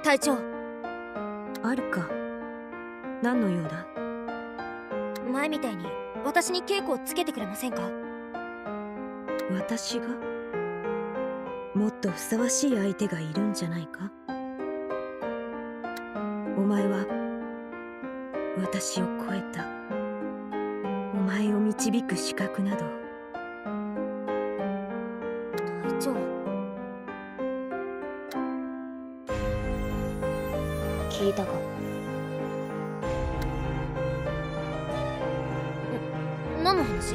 隊長。 あるか。何の用だ？ 前みたいに私に稽古をつけてくれませんか？ 私が？もっとふさわしい相手がいるんじゃないか？お前は私を超えた。お前を導く資格など。 隊長。聞いたか？何の話？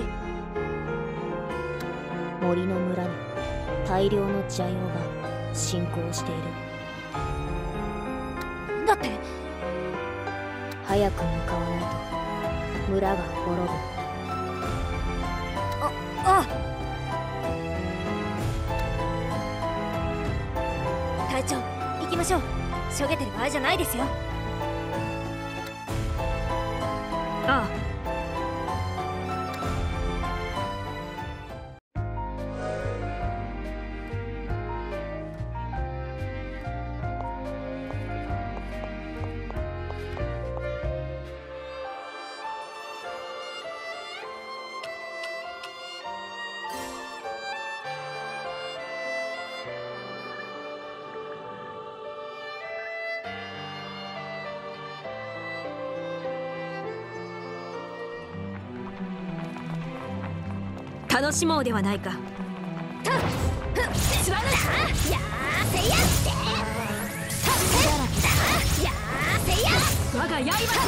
森の村に大量の邪妖が侵攻している。だって。早く向かわないと村が滅ぶ。隊長、行きましょう。しょげてる場合じゃないですよ。 ああ。楽しもうではないか。我が刃となれ。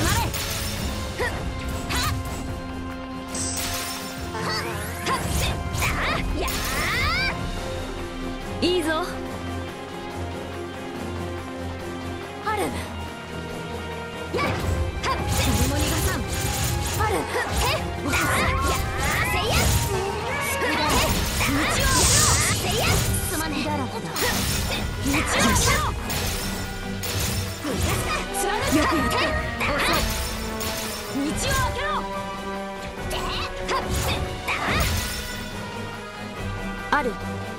いいぞ。 ある。 何も逃がさん。 ある。すまねえ。だらけだ。 よくやった。 道を開けろ。 ある。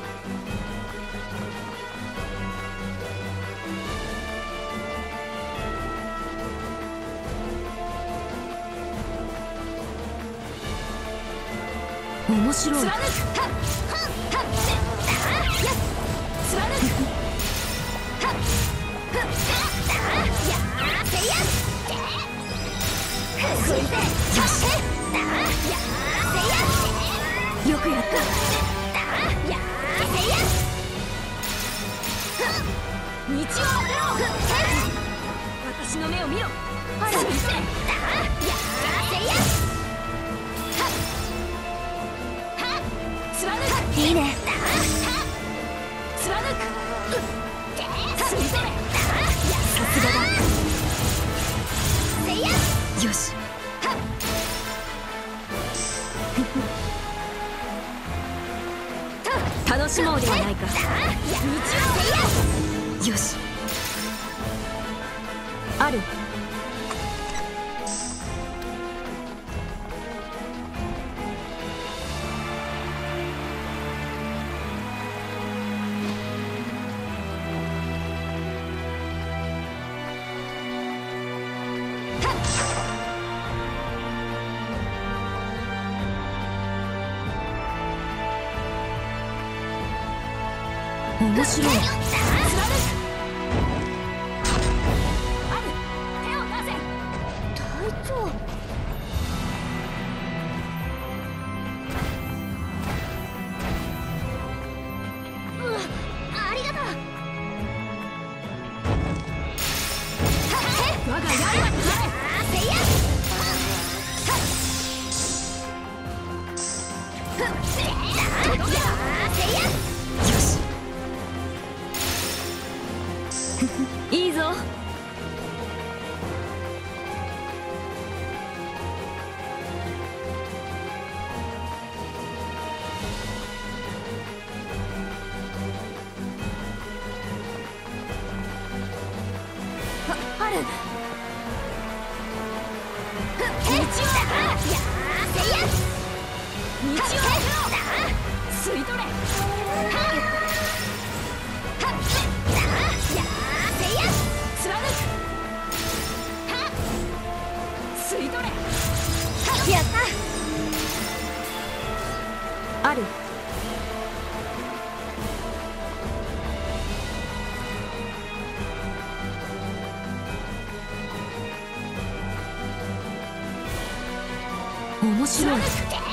面白い。よくやった。道を開けろ。私の目を見ろ。 いいね。 貫く。さすがだ。よし。楽しもうではないか。よし。ある。面白い。 隊長。ありがとう。 我が刃となれ。よし。いいぞ。 ある。 吸い取れ。 る。面白い。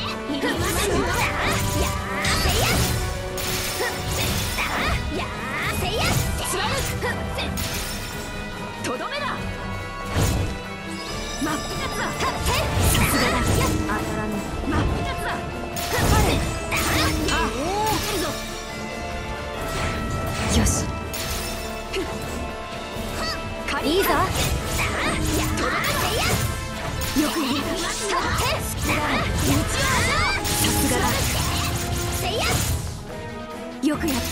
とどめだ。真っ二つだ。さすがだ。当たらぬ。真っ二つだ。よし。 いいぞ。 よくやった。さすがだ。よくやった。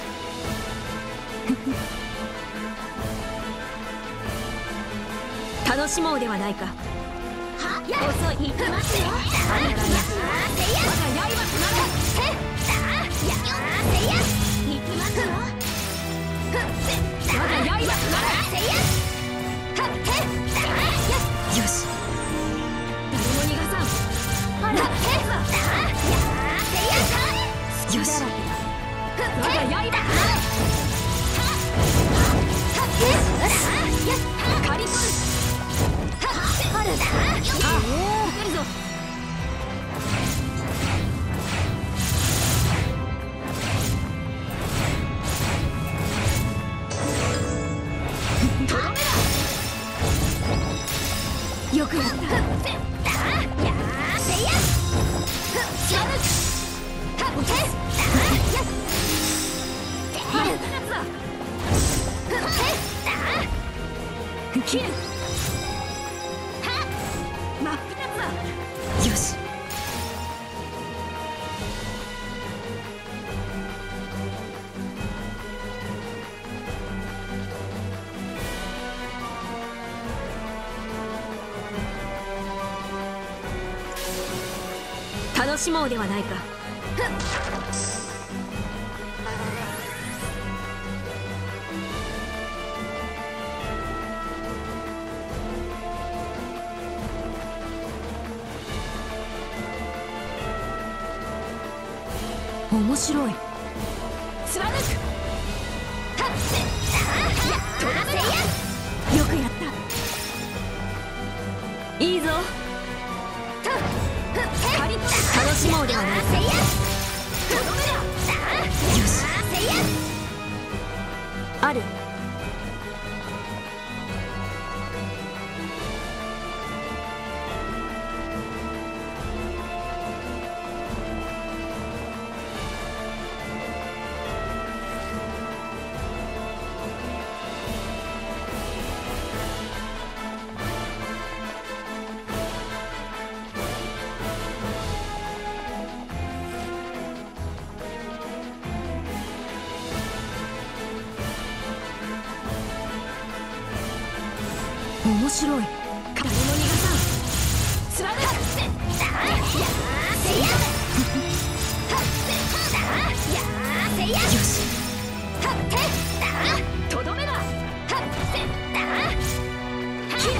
楽しもうではないか。遅い。行きますよ。我が刃となれ。行きますよ。我が刃となれ。よし。誰も逃がさん。よし。我が刃となれ。刈り取る。よくやった。切る。真っ二つだ。よし。楽しもうではないか。面白い。貫く。よくやった。いいぞ。楽しもうではないか。よし。ある。面白い。誰も逃がさん。貫く。よし。とどめだ。切る。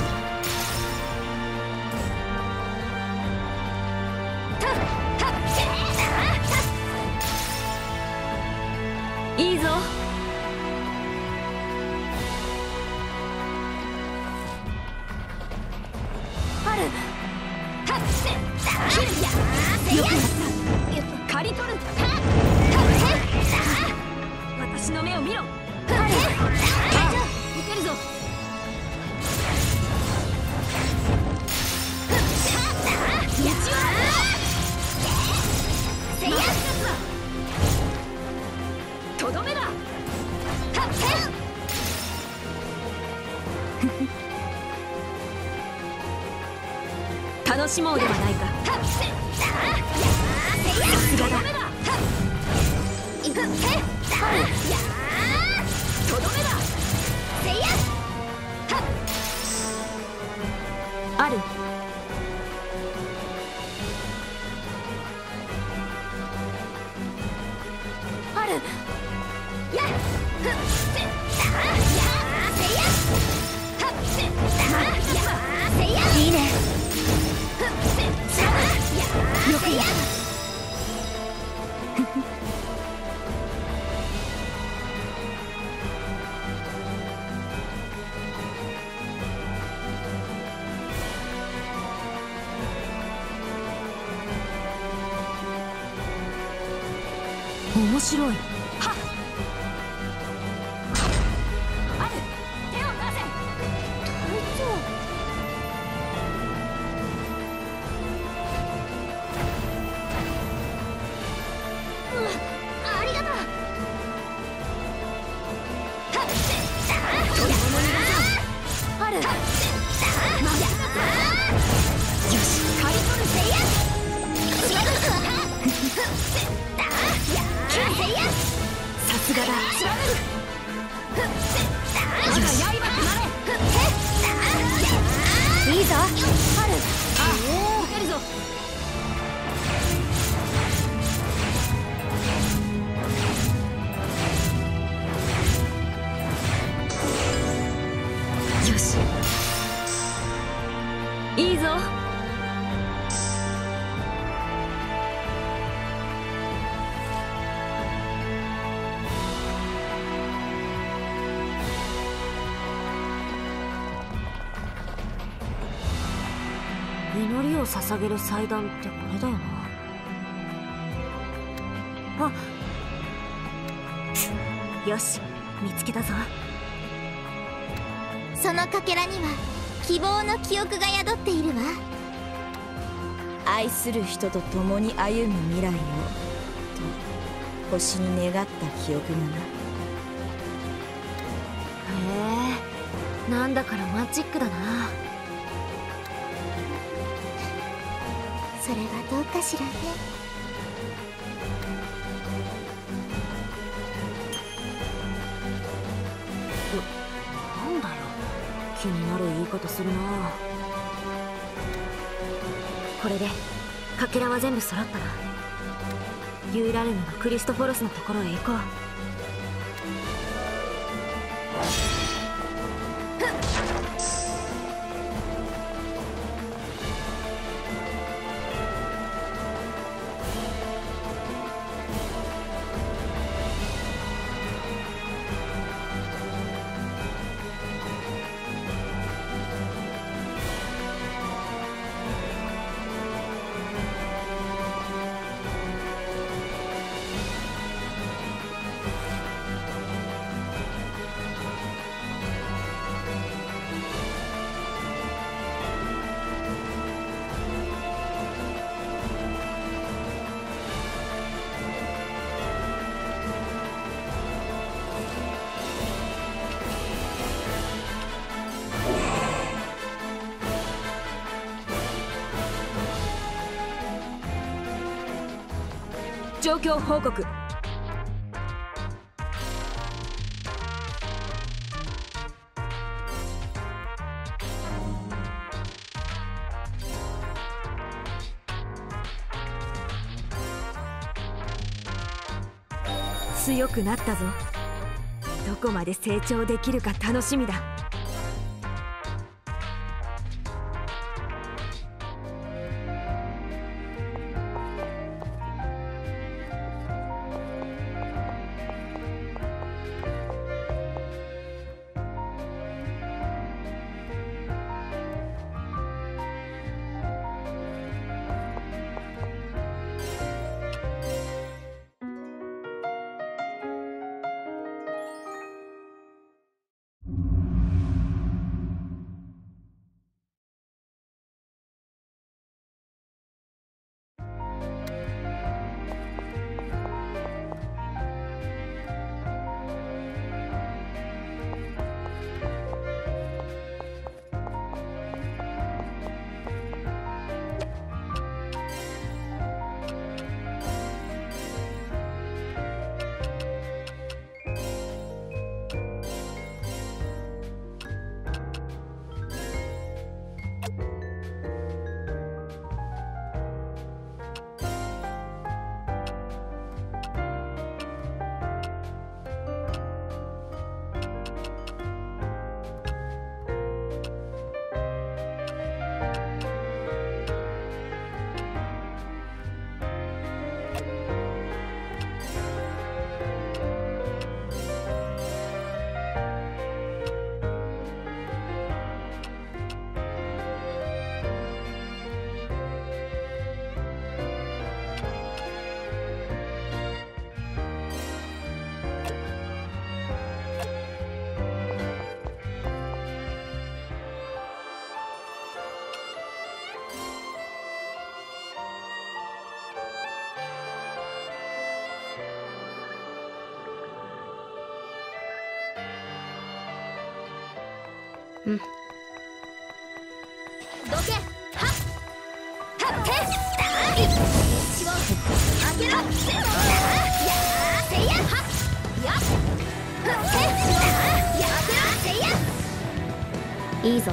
いいぞ。よくやった。刈り取る。私の目を見ろ。受けるぞ。とどめだ。楽しもうではないか。さすがだ。とどめだ。ある。いいね。よくやった。 面白い。はっ、 ある、手を出せ。隊長。ありがとう。ある。よし、カリフォルセイヤ。 さすがだ。 いいぞ。ある。受けるぞ。 よし、いいぞ。祈りを捧げる祭壇ってこれだよな。あ、よし、見つけたぞ。 そのかけらには希望の記憶が宿っているわ。 愛する人と共に歩む未来をと星に願った記憶がな。 へえ、なんだかロマンチックだな。 それはどうかしらね。 なんだよ、気になる言い方するな。これでかけらは全部揃ったな。ユーラルムのクリストフォロスのところへ行こう。状況報告。強くなったぞ。どこまで成長できるか楽しみだ。 うん。どけ。はっはっけ道を開けろ。やーせいや。はっやっはっけやーせいや。いいぞ。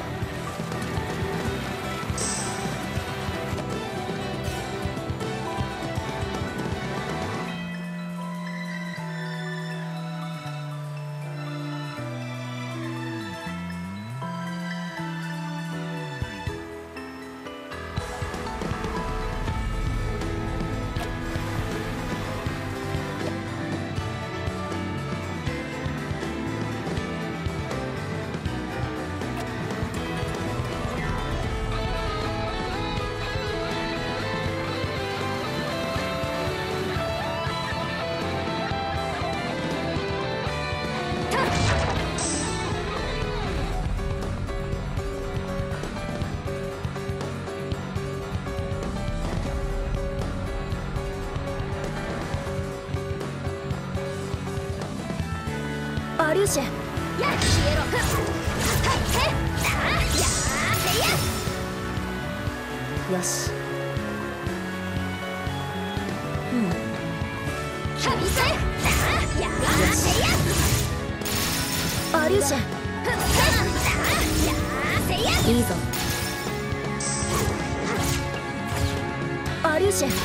アリューシェ。や消えろ。よし。うん。アリューシェ。いいぞ。アリューシェ。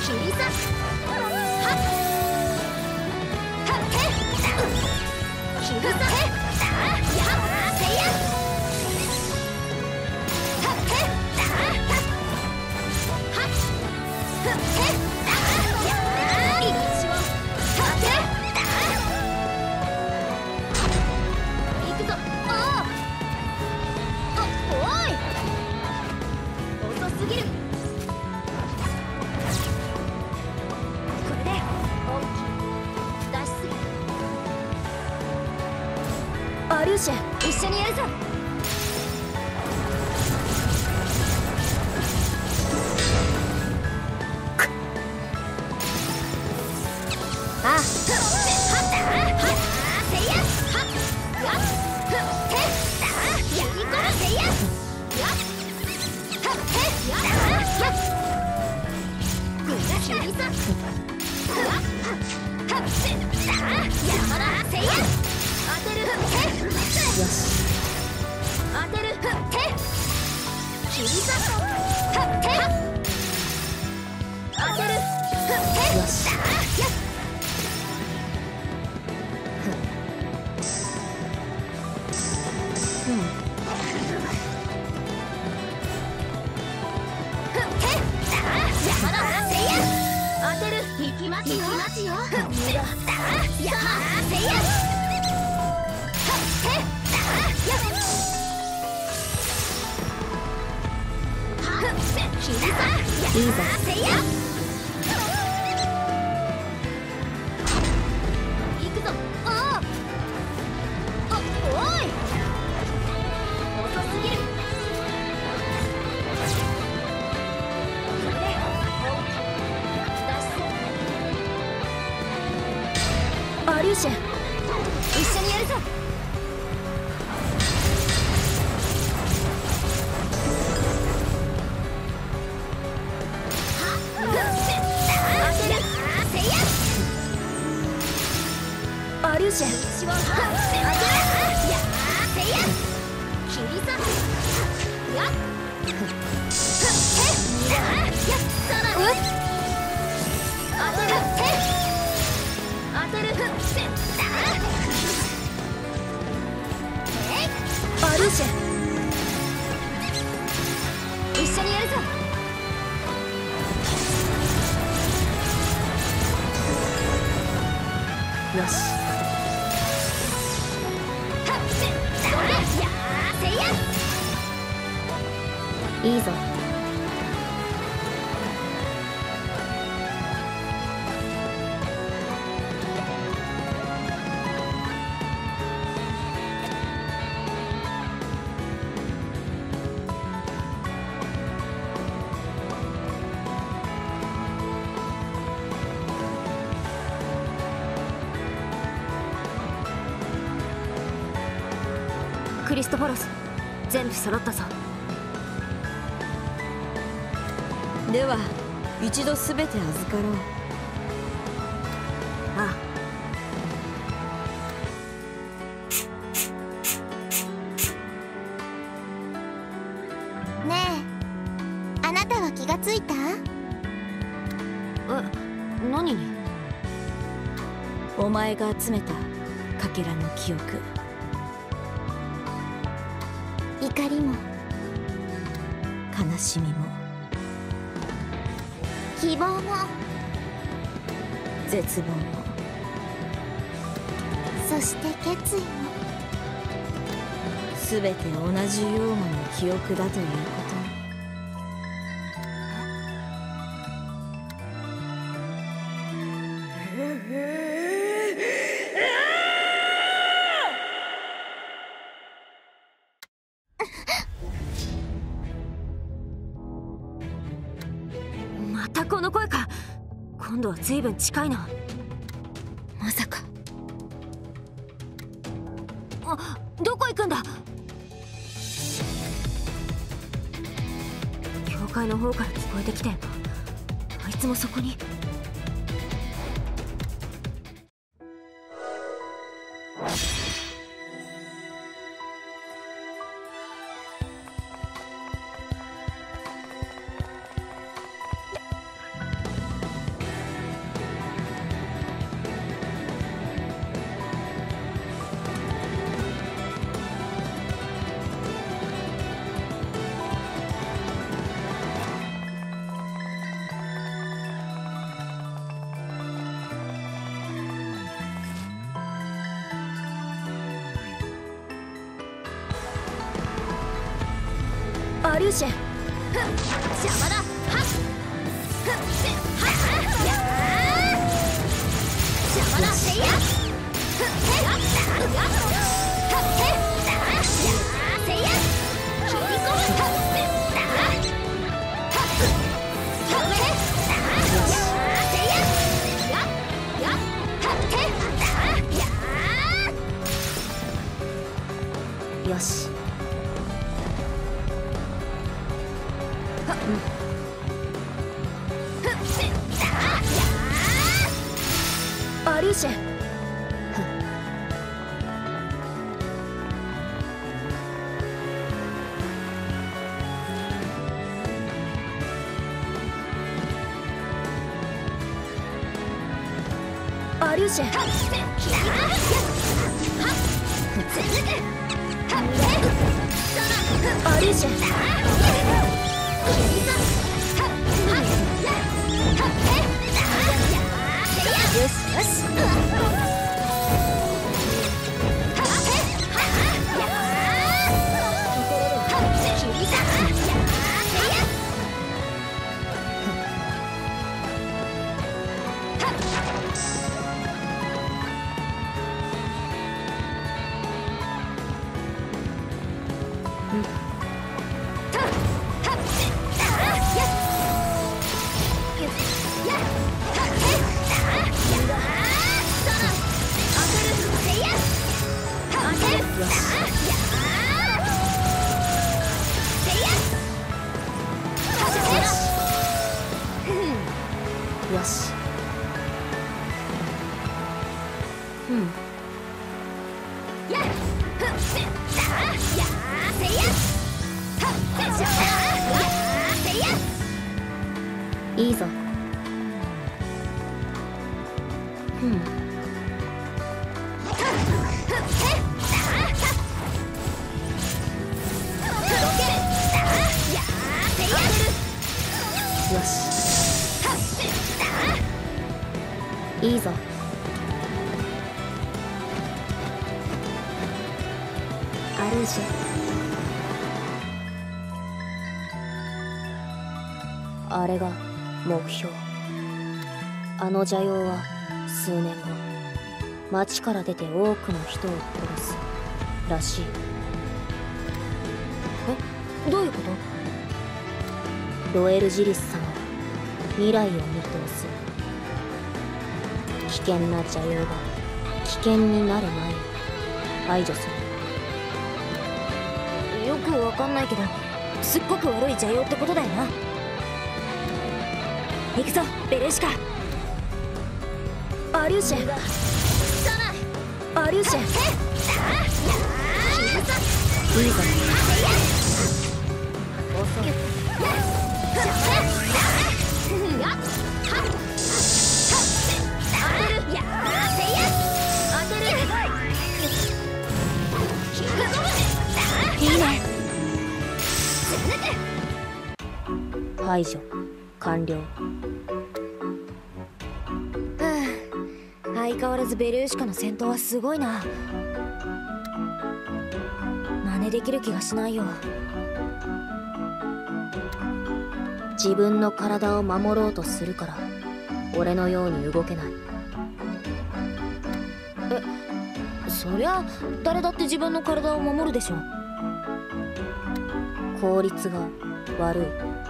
アリューシェ、一緒にやるぞ。ああ。よし。当てる。切り裂く。当てる。よし。当てる。行きますよ。いいぞ。行くぞ。おい。遅すぎる。アリューシェ、一緒にやるぞ。アリューシェ、アリューシェ、一緒にやるぞ。よし。いいぞ。クリストフォロス、 全部揃ったぞ。 では一度全て預かろう。 あねえ、あなたは気がついた？ 何に？ お前が集めたかけらの記憶、 怒りも悲しみも希望も絶望も、 そして決意も、 全て同じようなの記憶だということに。 またこの声か。今度は随分近いな。 まさか。 どこ行くんだ。教会の方から聞こえてきたよな。あいつもそこに。アリューシェ。 邪魔だ。はっふっはっやー邪魔だ。せいやふっへやっやっはっへだやーせいや切り込むはっだはっはっへだやーせいややっやっはっへだやーよし。アリューシェ。アリューシェ。アリューシェ。よしよし。よし。いいぞ。よし。いいぞ。アルーシェ。あれが目標。あの邪妖は数年後町から出て多くの人を殺すらしい。どういうこと？ロエル・ジリス様は未来を見通す。危険な邪妖が危険になる前に排除する。 よくわかんないけど、すっごく悪い邪妖ってことだよな。行くぞベルーシカ。 アリューシェン、アリューシェン、いいぞ。いいね。排除完了。 相変わらずベルーシカの戦闘はすごいな。真似できる気がしないよ。 自分の体を守ろうとするから俺のように動けない。 そりゃ誰だって自分の体を守るでしょ。 効率が悪い。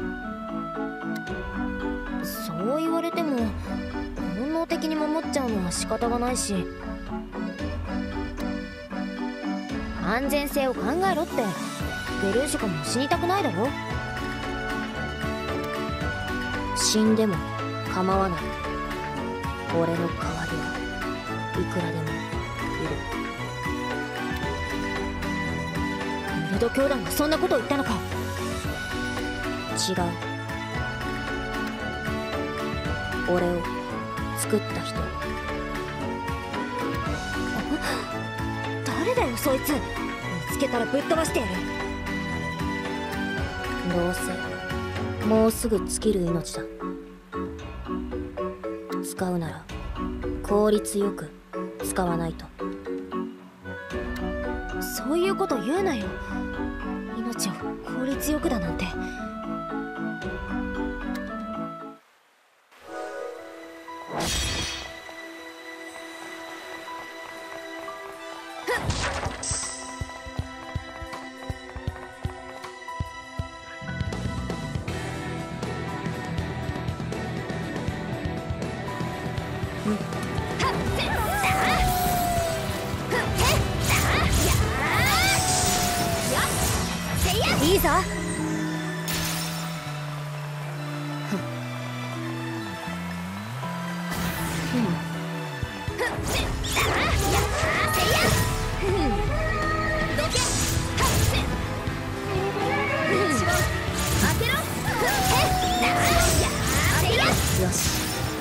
そう言われても本能的に守っちゃうのは仕方がないし、安全性を考えろって。ベルーシカも死にたくないだろ。 死んでも構わない。俺の代わりはいくらでもいる。 ルド兄弟がそんなことを言ったのか。 違う。俺を作った人。 誰だよそいつ。見つけたらぶっ飛ばしてやる。 どうせもうすぐ尽きる命だ。使うなら効率よく使わないと。 そういうこと言うなよ。命を効率よくだなんて。いいぞ。 よし。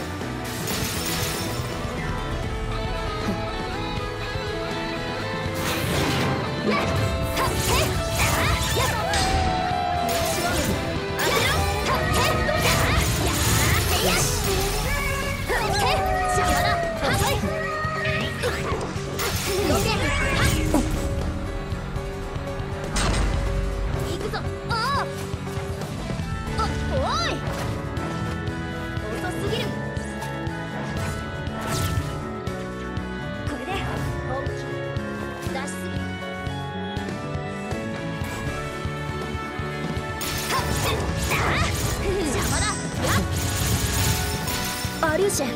アリューシェン、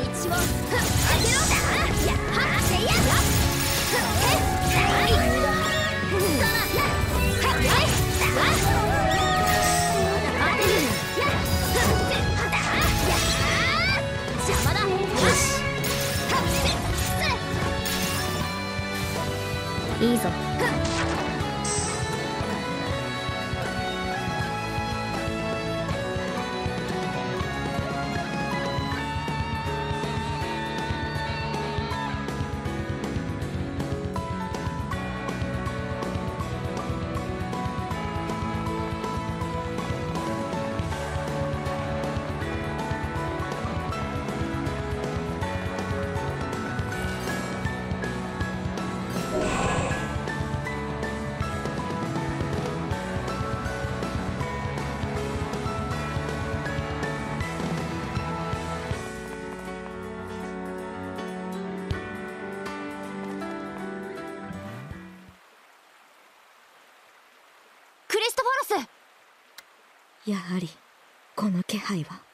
いいぞ。 クリストファロス。やはりこの気配は。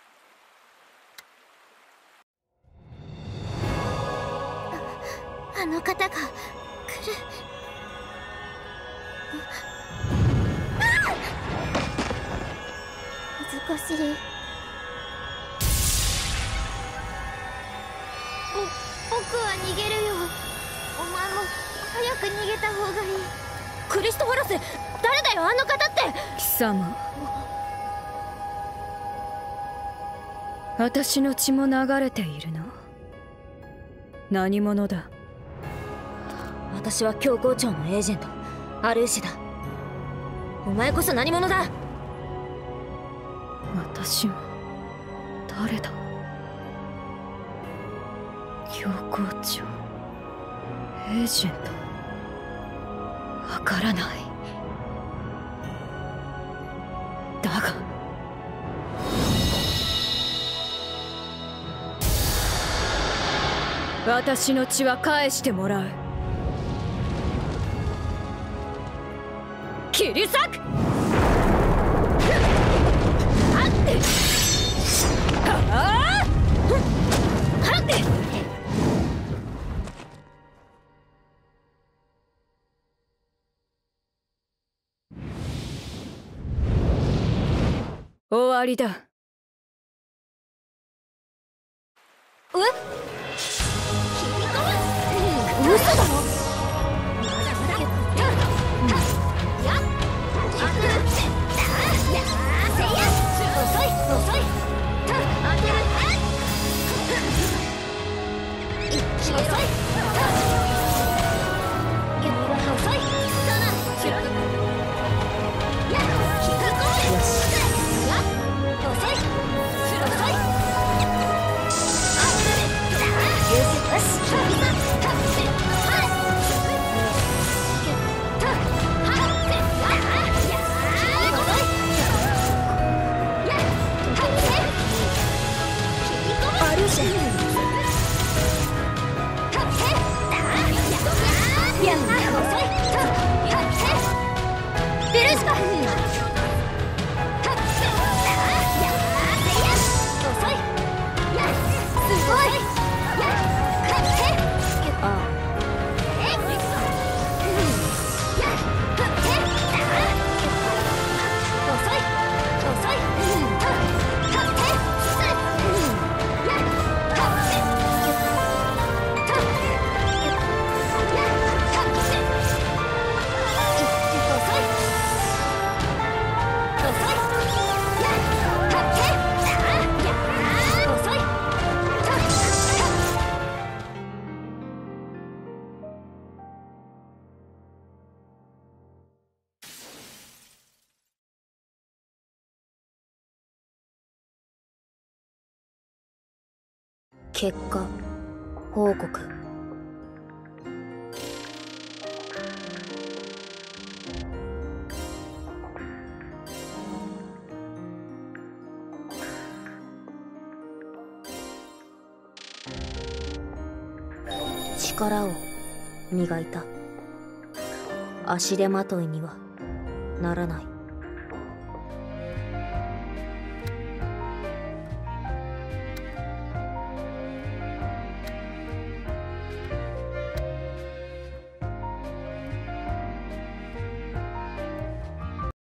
あの方が来る。 かしり。僕は逃げるよ。お前も早く逃げた方がいい。 クリストファロス、誰だよあの方って。 貴様、私の血も流れているな。何者だ？ 私は教皇庁のエージェントアルーシだ。お前こそ何者だ？ 私は誰だ？教皇庁エージェント、わからない。だが私の血は返してもらう。切り裂く。終わりだ。 嘘だろ。 結果報告。力を磨いた。足手まといにはならない。